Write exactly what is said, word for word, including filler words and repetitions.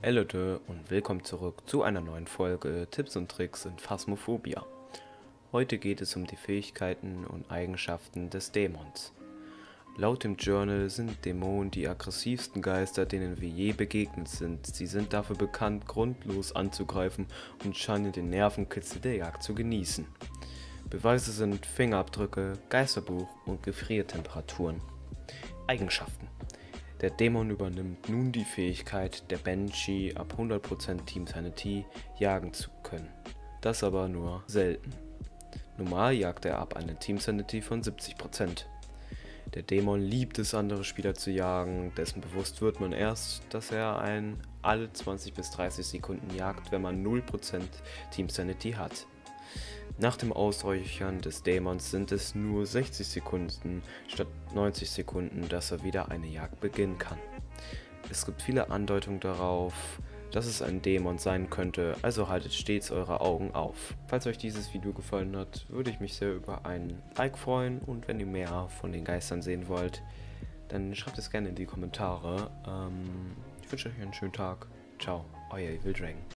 Hey Leute und willkommen zurück zu einer neuen Folge Tipps und Tricks in Phasmophobia. Heute geht es um die Fähigkeiten und Eigenschaften des Dämons. Laut dem Journal sind Dämonen die aggressivsten Geister, denen wir je begegnet sind. Sie sind dafür bekannt, grundlos anzugreifen und scheinen den Nervenkitzel der Jagd zu genießen. Beweise sind Fingerabdrücke, Geisterbuch und Gefriertemperaturen. Eigenschaften: Der Dämon übernimmt nun die Fähigkeit, der Banshee ab hundert Prozent Team Sanity jagen zu können. Das aber nur selten. Normal jagt er ab einer Team Sanity von siebzig Prozent. Der Dämon liebt es, andere Spieler zu jagen, dessen bewusst wird man erst, dass er einen alle zwanzig bis dreißig Sekunden jagt, wenn man null Prozent Team Sanity hat. Nach dem Ausräuchern des Dämons sind es nur sechzig Sekunden statt neunzig Sekunden, dass er wieder eine Jagd beginnen kann. Es gibt viele Andeutungen darauf, dass es ein Dämon sein könnte, also haltet stets eure Augen auf. Falls euch dieses Video gefallen hat, würde ich mich sehr über ein Like freuen, und wenn ihr mehr von den Geistern sehen wollt, dann schreibt es gerne in die Kommentare. Ähm, ich wünsche euch einen schönen Tag. Ciao, euer Evil Dragon.